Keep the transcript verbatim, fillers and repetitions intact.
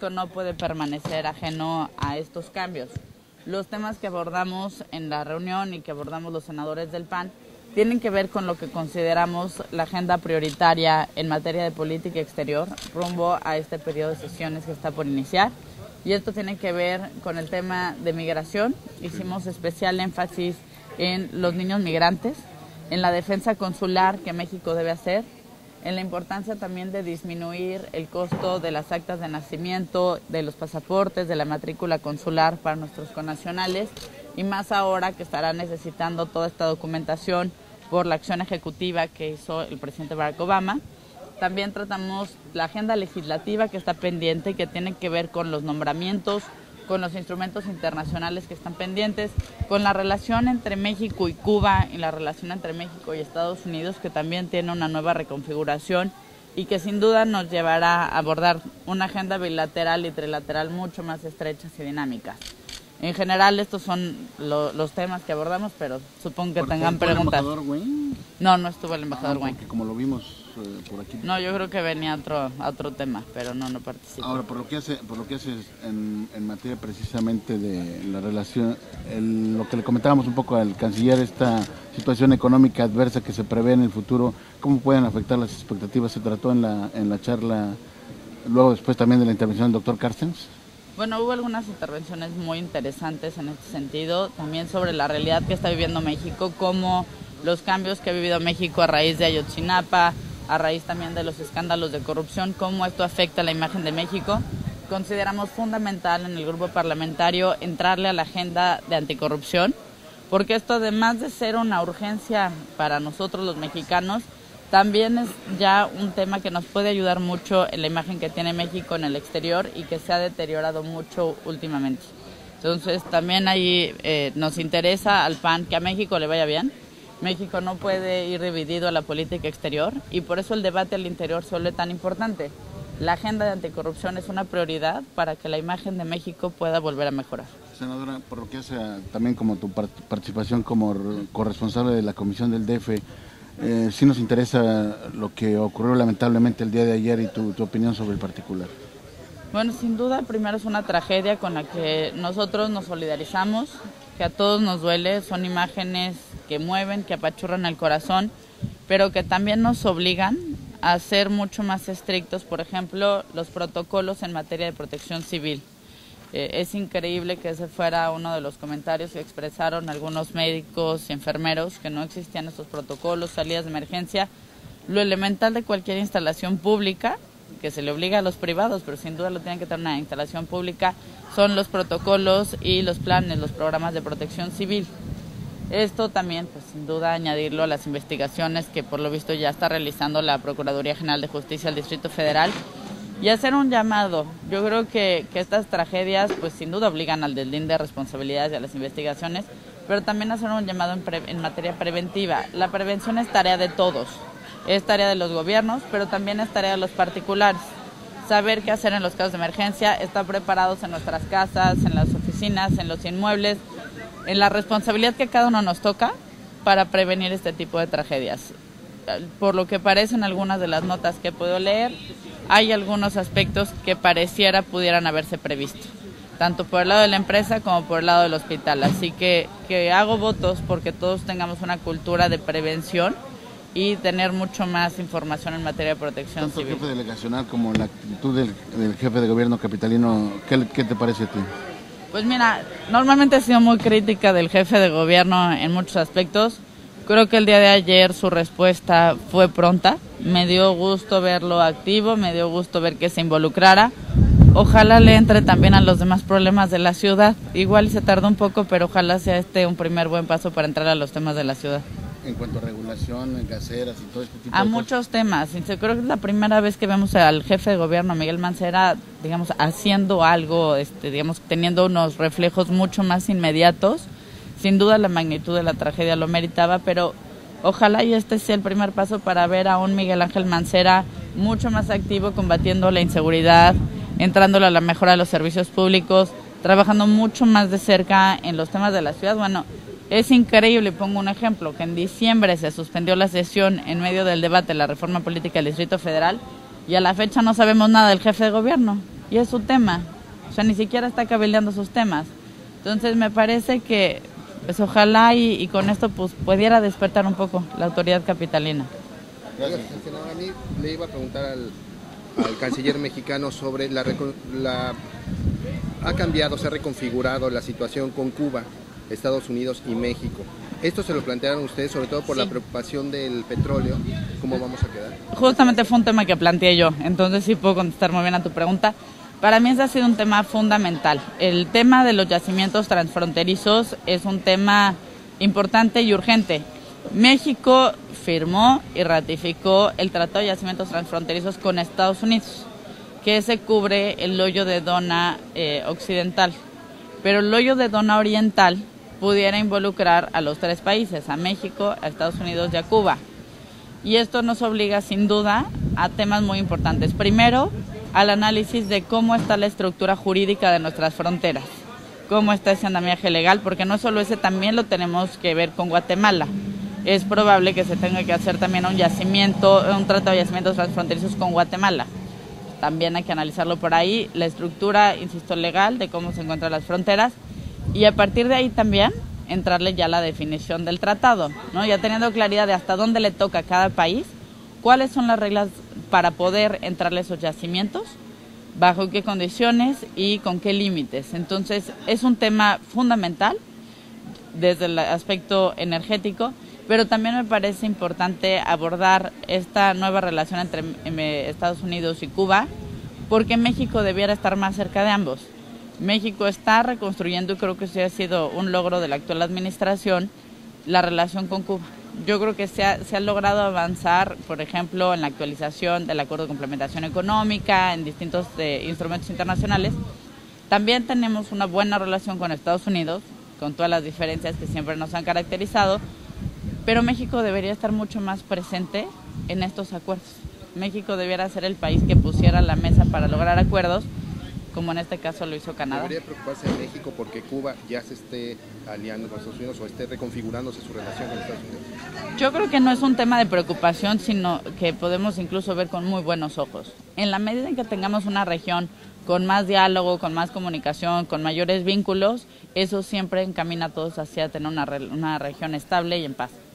México no puede permanecer ajeno a estos cambios. Los temas que abordamos en la reunión y que abordamos los senadores del P A N tienen que ver con lo que consideramos la agenda prioritaria en materia de política exterior rumbo a este periodo de sesiones que está por iniciar. Y esto tiene que ver con el tema de migración. Hicimos especial énfasis en los niños migrantes, en la defensa consular que México debe hacer, en la importancia también de disminuir el costo de las actas de nacimiento, de los pasaportes, de la matrícula consular para nuestros connacionales, y más ahora que estarán necesitando toda esta documentación por la acción ejecutiva que hizo el presidente Barack Obama. También tratamos la agenda legislativa que está pendiente y que tiene que ver con los nombramientos, con los instrumentos internacionales que están pendientes, con la relación entre México y Cuba y la relación entre México y Estados Unidos, que también tiene una nueva reconfiguración y que sin duda nos llevará a abordar una agenda bilateral y trilateral mucho más estrechas y dinámicas. En general estos son lo, los temas que abordamos, pero supongo que tengan preguntas. ¿El embajador Wayne? No, no estuvo el embajador ah, Wayne. Como lo vimos eh, por aquí. No, yo creo que venía a otro, a otro tema, pero no, no participó. Ahora, por lo que hace, por lo que hace en, en materia precisamente de la relación, el, lo que le comentábamos un poco al canciller, esta situación económica adversa que se prevé en el futuro, ¿cómo pueden afectar las expectativas? Se trató en la, en la charla, luego después también de la intervención del doctor Carstens. Bueno, hubo algunas intervenciones muy interesantes en este sentido, también sobre la realidad que está viviendo México, como los cambios que ha vivido México a raíz de Ayotzinapa, a raíz también de los escándalos de corrupción, cómo esto afecta la imagen de México. Consideramos fundamental en el grupo parlamentario entrarle a la agenda de anticorrupción, porque esto, además de ser una urgencia para nosotros los mexicanos, también es ya un tema que nos puede ayudar mucho en la imagen que tiene México en el exterior y que se ha deteriorado mucho últimamente. Entonces también ahí eh, nos interesa al P A N que a México le vaya bien. México no puede ir dividido a la política exterior y por eso el debate al interior se vuelve tan importante. La agenda de anticorrupción es una prioridad para que la imagen de México pueda volver a mejorar. Senadora, por lo que hace también como tu participación como corresponsable de la Comisión del D F, Eh, sí nos interesa lo que ocurrió lamentablemente el día de ayer y tu, tu opinión sobre el particular. Bueno, sin duda, primero es una tragedia con la que nosotros nos solidarizamos, que a todos nos duele, son imágenes que mueven, que apachurran el corazón, pero que también nos obligan a ser mucho más estrictos, por ejemplo, los protocolos en materia de protección civil. Eh, es increíble que ese fuera uno de los comentarios que expresaron algunos médicos y enfermeros, que no existían estos protocolos, salidas de emergencia. Lo elemental de cualquier instalación pública, que se le obliga a los privados, pero sin duda lo tienen que tener una instalación pública, son los protocolos y los planes, los programas de protección civil. Esto también, pues sin duda, añadirlo a las investigaciones que por lo visto ya está realizando la Procuraduría General de Justicia del Distrito Federal, y hacer un llamado. Yo creo que, que estas tragedias pues sin duda obligan al deslinde de responsabilidades y a las investigaciones, pero también hacer un llamado en, pre, en materia preventiva. La prevención es tarea de todos, es tarea de los gobiernos, pero también es tarea de los particulares. Saber qué hacer en los casos de emergencia, estar preparados en nuestras casas, en las oficinas, en los inmuebles, en la responsabilidad que cada uno nos toca para prevenir este tipo de tragedias. Por lo que parecen algunas de las notas que puedo leer, hay algunos aspectos que pareciera pudieran haberse previsto, tanto por el lado de la empresa como por el lado del hospital. Así que, que hago votos porque todos tengamos una cultura de prevención y tener mucho más información en materia de protección Tanto civil. El jefe delegacional como la actitud del, del jefe de gobierno capitalino, ¿qué, ¿qué te parece a ti? Pues mira, normalmente he sido muy crítica del jefe de gobierno en muchos aspectos. Creo que el día de ayer su respuesta fue pronta, me dio gusto verlo activo, me dio gusto ver que se involucrara. Ojalá le entre también a los demás problemas de la ciudad, igual se tardó un poco, pero ojalá sea este un primer buen paso para entrar a los temas de la ciudad. En cuanto a regulación, gaseras y todo este tipo a de muchos cosas. temas, creo que es la primera vez que vemos al jefe de gobierno, Miguel Mancera, digamos, haciendo algo, este, digamos, teniendo unos reflejos mucho más inmediatos. Sin duda la magnitud de la tragedia lo meritaba, pero ojalá y este sea el primer paso para ver a un Miguel Ángel Mancera mucho más activo combatiendo la inseguridad, entrándole a la mejora de los servicios públicos, trabajando mucho más de cerca en los temas de la ciudad. Bueno, es increíble, pongo un ejemplo, que en diciembre se suspendió la sesión en medio del debate de la reforma política del Distrito Federal y a la fecha no sabemos nada del jefe de gobierno. y es su tema. O sea, ni siquiera está cabildeando sus temas. Entonces me parece que pues ojalá y, y con esto pues pudiera despertar un poco la autoridad capitalina. Gracias. A mí le iba a preguntar al, al canciller mexicano sobre la, la... ha cambiado, se ha reconfigurado la situación con Cuba, Estados Unidos y México. Esto se lo plantearon ustedes, sobre todo por sí. la preocupación del petróleo. ¿Cómo vamos a quedar? Justamente fue un tema que planteé yo, entonces sí puedo contestar muy bien a tu pregunta. Para mí ese ha sido un tema fundamental. El tema de los yacimientos transfronterizos es un tema importante y urgente. México firmó y ratificó el Tratado de Yacimientos Transfronterizos con Estados Unidos, que ese cubre el hoyo de Dona eh, occidental, pero el hoyo de Dona oriental pudiera involucrar a los tres países, a México, a Estados Unidos y a Cuba. Y esto nos obliga sin duda a temas muy importantes. Primero, al análisis de cómo está la estructura jurídica de nuestras fronteras, cómo está ese andamiaje legal, porque no solo ese, también lo tenemos que ver con Guatemala. Es probable que se tenga que hacer también un yacimiento, un tratado de yacimientos transfronterizos con Guatemala. También hay que analizarlo por ahí, la estructura, insisto, legal de cómo se encuentran las fronteras, y a partir de ahí también entrarle ya a la definición del tratado, ¿no? Ya teniendo claridad de hasta dónde le toca a cada país, cuáles son las reglas para poder entrarle a esos yacimientos, bajo qué condiciones y con qué límites. Entonces es un tema fundamental desde el aspecto energético, pero también me parece importante abordar esta nueva relación entre Estados Unidos y Cuba, porque México debiera estar más cerca de ambos. México está reconstruyendo, y creo que eso ha sido un logro de la actual administración, la relación con Cuba. Yo creo que se ha, se ha logrado avanzar, por ejemplo, en la actualización del Acuerdo de Complementación Económica, en distintos eh, instrumentos internacionales. También tenemos una buena relación con Estados Unidos, con todas las diferencias que siempre nos han caracterizado, pero México debería estar mucho más presente en estos acuerdos. México debiera ser el país que pusiera la mesa para lograr acuerdos, como en este caso lo hizo Canadá. ¿Debería preocuparse en México porque Cuba ya se esté aliando con Estados Unidos o esté reconfigurándose su relación con Estados Unidos? Yo creo que no es un tema de preocupación, sino que podemos incluso ver con muy buenos ojos. En la medida en que tengamos una región con más diálogo, con más comunicación, con mayores vínculos, eso siempre encamina a todos hacia tener una, una región estable y en paz.